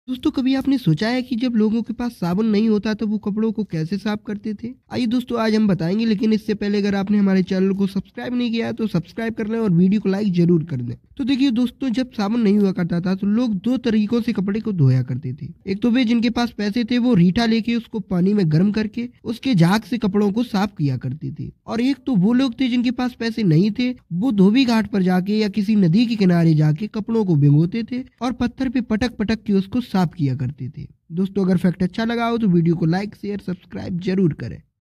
दोस्तों कभी आपने सोचा है कि जब लोगों के पास साबुन नहीं होता तो वो कपड़ों को कैसे साफ करते थे? आइए दोस्तों आज हम बताएंगे, लेकिन इससे पहले अगर आपने हमारे चैनल को सब्सक्राइब नहीं किया है तो सब्सक्राइब कर लें और वीडियो को लाइक जरूर कर दें। तो देखिए दोस्तों, जब साबुन नहीं हुआ करता था तो लोग दो तरीकों से कपड़े को धोया करते थे। एक तो वे जिनके पास पैसे थे वो रीठा लेके उसको पानी में गर्म करके उसके झाग से कपड़ों को साफ किया करते थे, और एक तो वो लोग थे जिनके पास पैसे नहीं थे, वो धोबी घाट पर जाके या किसी नदी के किनारे जाके कपड़ों को भिगोते थे और पत्थर पे पटक पटक के उसको साफ किया करते थे। दोस्तों अगर फैक्ट अच्छा लगा हो तो वीडियो को लाइक शेयर सब्सक्राइब जरूर करें।